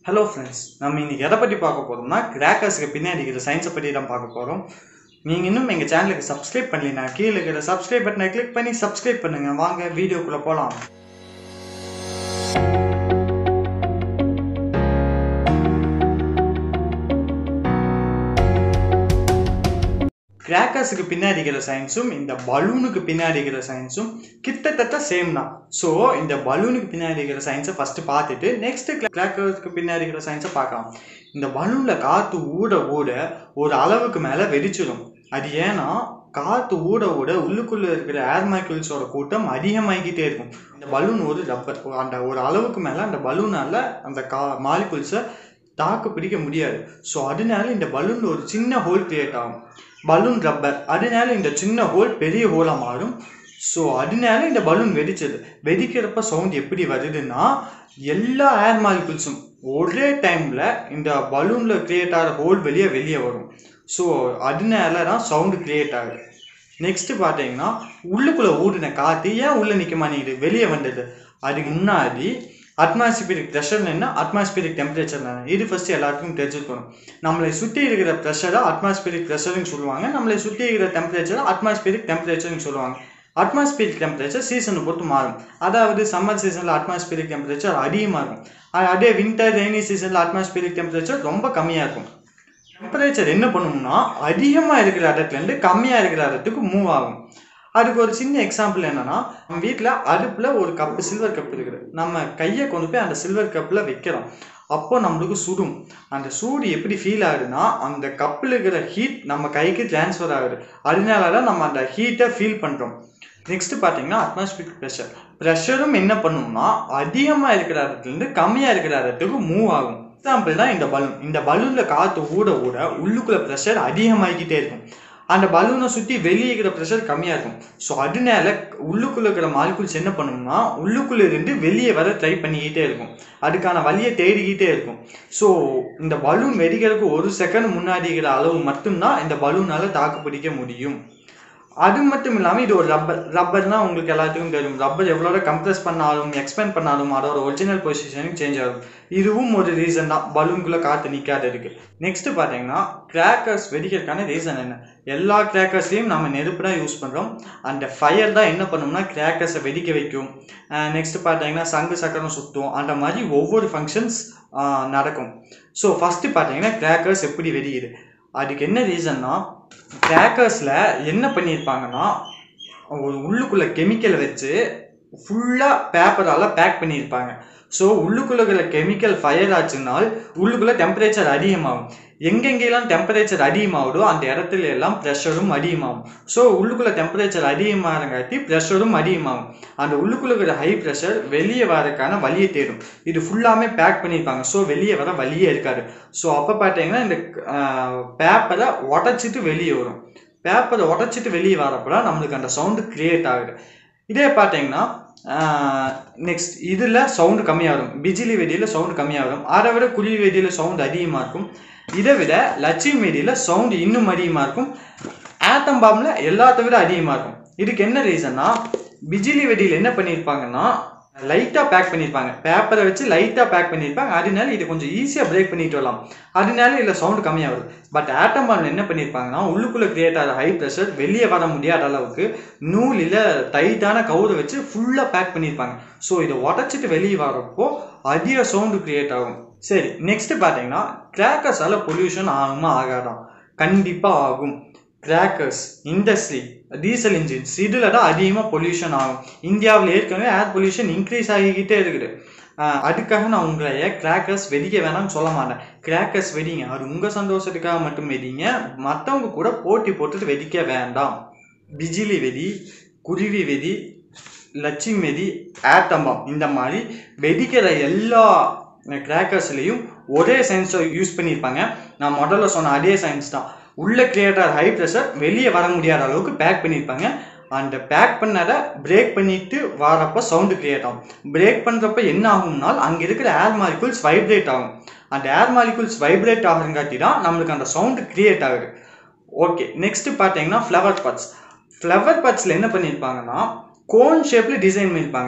Hello friends, நம்ம இன்னைக்கு எதை பத்தி பார்க்க போறோம்னா கிராக்கர்ஸ்க்கு பின்னாடி இருக்கிற சயின்ஸை பத்தி தான் பார்க்க போறோம். நீங்க இன்னும் எங்க சேனலுக்கு சப்ஸ்கிரைப் பண்ணலைனா கீழ இருக்கிற சப்ஸ்கிரைப் பட்டனை கிளிக் பண்ணி சப்ஸ்கிரைப் பண்ணுங்க. வாங்க வீடியோக்குள்ள போலாம். கிராக்கர்ஸ்க்கு பின்னாடி இருக்கிற சயின்ஸும் இந்த பலூனுக்கு பின்னாடி இருக்கிற சயின்ஸும் கிட்டத்தட்ட சேம் தான். ஸோ இந்த பலூனுக்கு பின்னாடி இருக்கிற சயின்ஸை ஃபர்ஸ்ட் பார்த்துட்டு நெக்ஸ்ட் கிராக்கர்ஸ்க்கு பின்னாடி இருக்கிற சயின்ஸை பார்க்கலாம். இந்த பலூன்ல காற்று ஊட ஊட ஒரு அளவுக்கு மேலே வெடிச்சிடும். அது ஏன்னா காற்று ஊட ஊட உள்ளுக்குள்ள இருக்கிற ஏர் மாலிக்யூல்ஸோட கூட்டம் அதிகமாகிக்கிட்டே இருக்கும். இந்த பலூன் ஒரு ரப்பர், அந்த ஒரு அளவுக்கு மேலே அந்த பலூனால அந்த மாலிக்யூல்ஸை தாக்கு பிடிக்க முடியாது. ஸோ அதனால இந்த பலூன்ல ஒரு சின்ன ஹோல் கிரியேட் ஆகும். பலூன் ரப்பர், அதனால இந்த சின்ன ஹோல் பெரிய ஹோலாக மாறும். ஸோ அதனால இந்த பலூன் வெடிச்சது. வெடிக்கிறப்ப சவுண்ட் எப்படி வருதுன்னா எல்லா ஏர் மாலிகுல்ஸும் ஒரே டைமில் இந்த பலூனில் கிரியேட் ஆகிற ஹோல் வெளியே வரும். ஸோ அதனால தான் சவுண்டு கிரியேட் ஆகுது. நெக்ஸ்ட் பார்த்தீங்கன்னா உள்ளுக்குள்ளே ஊடின காற்று ஏன் உள்ளே நிற்க மாட்டேங்குது, வெளியே வந்தது. அதுக்கு முன்னாடி அட்மாஸ்பியரிக் ப்ரெஷர் என்ன, அட்மாஸ்பியரிக் டெம்பரேச்சர் என்ன, இது ஃபர்ஸ்ட் எல்லாருக்கும் தெரிஞ்சுக்கணும். நம்மளை சுற்றி இருக்கிற ப்ரெஷரை அட்மாஸ்பியரிக் ப்ரெஷர்னு சொல்லுவாங்க, நம்மளை சுற்றி இருக்கிற டெம்பரேச்சரை அட்மாஸ்பியரிக் டெம்பரேச்சர்னு சொல்லுவாங்க. அட்மாஸ்பியரிக் டெம்பரேச்சர் சீசனை பொறுத்து மாறும். அதாவது சம்மர் சீசனில் அட்மாஸ்பியரிக் டெம்பரேச்சர் அதிகமாக இருக்கும், அதே வின்டர் ரெய்னி சீசனில் அட்மாஸ்பியரிக் டெம்பரேச்சர் ரொம்ப கம்மியாக இருக்கும். டெம்பரேச்சர் என்ன பண்ணும்னா அதிகமாக இருக்கிற இடத்துலேருந்து கம்மியாக இருக்கிற இடத்துக்கு மூவ் ஆகும். அதுக்கு ஒரு சின்ன எக்ஸாம்பிள் என்னன்னா, நம்ம வீட்டில் அடுப்பில் ஒரு கப்பு சில்வர் கப் இருக்குது. நம்ம கையை கொண்டு போய் அந்த சில்வர் கப்பில் வைக்கிறோம். அப்போ நம்மளுக்கு சுடும். அந்த சூடு எப்படி ஃபீல் ஆகுதுன்னா அந்த கப்பில் இருக்கிற ஹீட் நம்ம கைக்கு டிரான்ஸ்ஃபர் ஆகுது. அதனால தான் நம்ம அந்த ஹீட்டை ஃபீல் பண்ணுறோம். நெக்ஸ்ட் பார்த்தீங்கன்னா அட்மாஸ்பியரிக் ப்ரெஷர். ப்ரெஷரும் என்ன பண்ணும்னா அதிகமாக இருக்கிற இடத்துலேருந்து கம்மியாக இருக்கிற இடத்துக்கு மூவ் ஆகும். எக்ஸாம்பிள் தான் இந்த பலூன். இந்த பலூனில் காற்று ஊட ஊட உள்ளுக்குள்ள ப்ரெஷர் அதிகமாகிக்கிட்டே இருக்கும். அந்த பலூனை சுற்றி வெளியே இருக்கிற ப்ரெஷர் கம்மியாக இருக்கும். ஸோ அதனால உள்ளுக்குள்ளே இருக்கிற மாலிகுல்ஸ் என்ன பண்ணணும்னா உள்ளுக்குள்ளே இருந்து வெளியே வர ட்ரை பண்ணிக்கிட்டே இருக்கும், அதுக்கான வழியை தேடிக்கிட்டே இருக்கும். ஸோ இந்த பலூன் வெடிக்கிறதுக்கு ஒரு செகண்ட் முன்னாடி இருக்கிற அளவு மட்டும்தான் இந்த பலூனால் தாக்கு பிடிக்க முடியும். அது மட்டும் இல்லாமல் இது ஒரு ரப்பர்னால் உங்களுக்கு எல்லாத்துக்கும் தெரியும். ரப்பர் எவ்வளோ கம்ப்ரெஸ் பண்ணாலும் எக்ஸ்பேண்ட் பண்ணாலும் அதோட ஒரிஜினல் பொசிஷனுக்கு சேஞ்ச் ஆகும். இதுவும் ஒரு ரீசன் தான் பலூனுக்குள்ளே காற்று நிற்காத இருக்கு. நெக்ஸ்ட் பார்த்தீங்கன்னா கிராக்கர்ஸ் வெடிக்கிறதுக்கான ரீசன் என்ன. எல்லா கிராக்கர்ஸ்லையும் நம்ம நெருப்பு தான் யூஸ் பண்ணுறோம். அந்த ஃபயர் தான் என்ன பண்ணோம்னா கிராக்கர்ஸை வெடிக்க வைக்கும். நெக்ஸ்ட் பார்த்தீங்கன்னா சங்கு சக்கரம் சுற்றும், அந்த மாதிரி ஒவ்வொரு ஃபங்க்ஷன்ஸ் நடக்கும். ஸோ ஃபஸ்ட்டு பார்த்தீங்கன்னா கிராக்கர்ஸ் எப்படி வெடிக்குது, அதுக்கு என்ன ரீசன்னா கிராக்கர்ஸில் என்ன பண்ணியிருப்பாங்கன்னா ஒரு உள்ளுக்குள்ளே கெமிக்கலை வச்சு ஃபுல்லாக பேப்பரால் பேக் பண்ணியிருப்பாங்க. ஸோ உள்ளுக்குள்ளே இருக்கிற கெமிக்கல் ஃபயர் ஆச்சுனால் உள்ளுக்குள்ளே டெம்பரேச்சர் அதிகமாகும். எங்கெங்கெல்லாம் டெம்பரேச்சர் அதிகமாகுதோ அந்த இடத்துல எல்லாம் ப்ரெஷரும் அதிகமாகும். ஸோ உள்ளுக்குள்ளே டெம்பரேச்சர் அதிகமாகங்காட்டி ப்ரெஷரும் அதிகமாகும். அந்த உள்ளுக்குள்ளே இருக்கிற ஹை ப்ரெஷர் வெளியே வரதுக்கான வழியை தேடும். இது ஃபுல்லாமே பேக் பண்ணியிருப்பாங்க. ஸோ வெளியே வர வழியே இருக்காது. ஸோ அப்போ பார்த்தீங்கன்னா இந்த பேப்பரை உடச்சிட்டு வெளியே வரும். பேப்பரை உடச்சிட்டு வெளியே வரப்போ நம்மளுக்கு அந்த சவுண்டு கிரியேட் ஆகுது. இதே பார்த்தீங்கன்னா நெக்ஸ்ட் இதில் சவுண்டு கம்மியாக வரும். பிஜிலி வெடியில் சவுண்டு கம்மியாக வரும். அதை விட குருவி வெடியில் சவுண்டு அதிகமாக இருக்கும். இதை விட லட்சுமி வெடியில் சவுண்டு இன்னும் அதிகமாக இருக்கும். ஆட்டம் பாம்பில் எல்லாத்த விட அதிகமாக இருக்கும். இதுக்கு என்ன ரீசன்னா பிஜிலி வெடியில் என்ன பண்ணியிருப்பாங்கன்னா லைட்டாக பேக் பண்ணியிருப்பாங்க, பேப்பரை வச்சு லைட்டாக பேக் பண்ணியிருப்பாங்க. அதனால இது கொஞ்சம் ஈஸியாக பிரேக் பண்ணிட்டு வரலாம். அதனால இதில் சவுண்டு கம்மியாக வரும். பட் ஆட்டம் பாம்பில் என்ன பண்ணியிருப்பாங்கன்னா உள்ளுக்குள்ளே கிரியேட் ஆகிற ஹை ப்ரெஷர் வெளியே வர முடியாத அளவுக்கு நூலில் டைட்டான கவுரை வச்சு ஃபுல்லாக பேக் பண்ணியிருப்பாங்க. ஸோ இதை உடச்சிட்டு வெளியே வரப்போ அதிக சவுண்டு கிரியேட் ஆகும். சரி, நெக்ஸ்ட் பார்த்தீங்கன்னா கிராக்கர்ஸால் பொல்யூஷன் ஆகுமா ஆகாதான்? கண்டிப்பாக ஆகும். கிராக்கர்ஸ், இண்டஸ்ட்ரி, டீசல் இன்ஜின்ஸ் இதில் தான் அதிகமாக பொல்யூஷன் ஆகும். இந்தியாவில் ஏற்கனவே ஏர் பொல்யூஷன் இன்க்ரீஸ் ஆகிக்கிட்டே இருக்குது. அதுக்காக நான் உங்களைய கிராக்கர்ஸ் வெடிக்க வேணாம்னு சொல்ல மாட்டேன். கிராக்கர்ஸ் வெடிங்க, அது உங்கள் சந்தோஷத்துக்காக மட்டும் வெடிங்க, மற்றவங்க கூட போட்டி போட்டுட்டு வெடிக்க வேண்டாம். பிஜிலி வெடி, குருவி வெடி, லட்சுமி வெடி, ஆட்டம் பாம் இந்த மாதிரி வெடிக்கிற எல்லா கிராக்கர்ஸ்லேயும் ஒரே சயின்ஸை யூஸ் பண்ணியிருப்பாங்க. நான் முதல்ல சொன்ன அதே சயின்ஸ் தான். உள்ள கிரியேட்டர் ஹை ப்ரெஷர் வெளியே வர முடியாத அளவுக்கு பேக் பண்ணியிருப்பாங்க. அந்த பேக் பண்ணதை பிரேக் பண்ணிட்டு வரப்போ சவுண்டு கிரியேட் ஆகும். பிரேக் பண்ணுறப்ப என்ன ஆகும்னால் அங்கே இருக்கிற ஏர் மாலிகுல்ஸ் வைப்ரேட் ஆகும். அந்த ஏர் மாலிகுல்ஸ் வைப்ரேட் ஆகுறங்காட்டி தான் நம்மளுக்கு அந்த சவுண்டு கிரியேட் ஆகுது. ஓகே, நெக்ஸ்ட் பார்த்தீங்கன்னா ஃப்ளவர் பாட்ஸ். ஃப்ளவர் பாட்ஸில் என்ன பண்ணியிருப்பாங்கன்னா கோன் ஷேப்பில் டிசைன் பண்ணியிருப்பாங்க.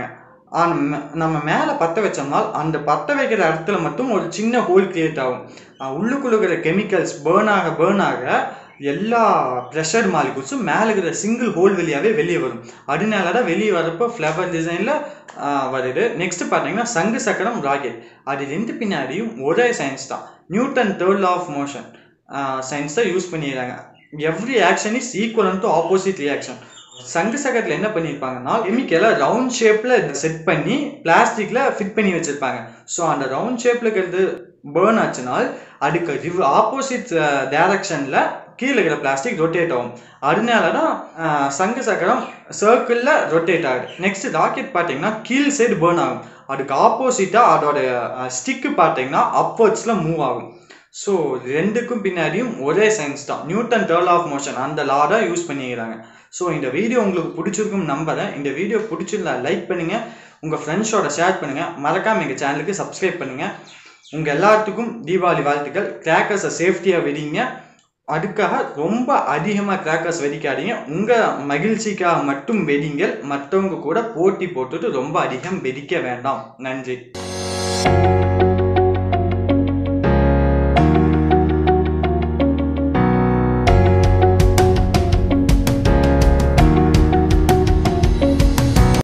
நம்ம மேலே பற்ற வச்சோம்னால் அந்த பற்ற வைக்கிற இடத்துல மட்டும் ஒரு சின்ன ஹோல் கிரியேட் ஆகும். உள்ளுக்குள்ள இருக்கிற கெமிக்கல்ஸ் பேர்ன் ஆக எல்லா ப்ரெஷர் மாலிகூல்ஸும் மேலே இருக்கிற சிங்கிள் ஹோல் வழியாகவே வெளியே வரும். அதனால தான் வெளியே வரப்போ ஃப்ளவர் டிசைனில் வருது. நெக்ஸ்ட் பார்த்தீங்கன்னா சங்கு சக்கரம் ராக்கெட். அது ரெண்டு பின்னாடியும் ஒரே சயின்ஸ் தான். Newton third law of motion science தான் யூஸ் பண்ணிடுறாங்க. Every action is equal to opposite reaction. சங்கு சக்கரத்தில் என்ன பண்ணியிருப்பாங்கன்னா கெமிக்கலை ரவுண்ட் ஷேப்பில் செட் பண்ணி பிளாஸ்டிக்கில் ஃபிட் பண்ணி வச்சுருப்பாங்க. ஸோ அந்த ரவுண்ட் ஷேப்பில் இருக்கிறது பேர்ன் ஆச்சுனால் அதுக்கு ஆப்போசிட் டைரக்ஷனில் கீழே இருக்கிற பிளாஸ்டிக் ரொட்டேட் ஆகும். அதனால தான் சங்கு சக்கரம் சர்க்கிளில் ரொட்டேட் ஆகுது. நெக்ஸ்ட் ராக்கெட் பார்த்தீங்கன்னா கீழ் சைடு பேர்ன் ஆகும். அதுக்கு ஆப்போசிட்டாக அதோட ஸ்டிக்கு பார்த்தீங்கன்னா அப்வர்ட்ஸில் மூவ் ஆகும். ஸோ ரெண்டுக்கும் பின்னாடியும் ஒரே சயின்ஸ் தான். Newton third law of motion அந்த லா தான் யூஸ் பண்ணிக்கிறாங்க. ஸோ இந்த வீடியோ உங்களுக்கு பிடிச்சிருக்குன்னு நம்புறேன். இந்த வீடியோ பிடிச்சிருந்தா லைக் பண்ணுங்கள், உங்கள் ஃப்ரெண்ட்ஸோட ஷேர் பண்ணுங்கள், மறக்காமல் எங்கள் சேனலுக்கு சப்ஸ்கிரைப் பண்ணுங்கள். உங்கள் எல்லாத்துக்கும் தீபாவளி வாழ்த்துக்கள். கிராக்கர்ஸை சேஃப்டியாக வெடிங்க. அதுக்காக ரொம்ப அதிகமாக கிராக்கர்ஸ் வெடிக்காதீங்க. உங்கள் மகிழ்ச்சிக்காக மட்டும் வெடிங்கள். மற்றவங்க கூட போட்டி போட்டுட்டு ரொம்ப அதிகம் வெடிக்க வேண்டாம். நன்றி.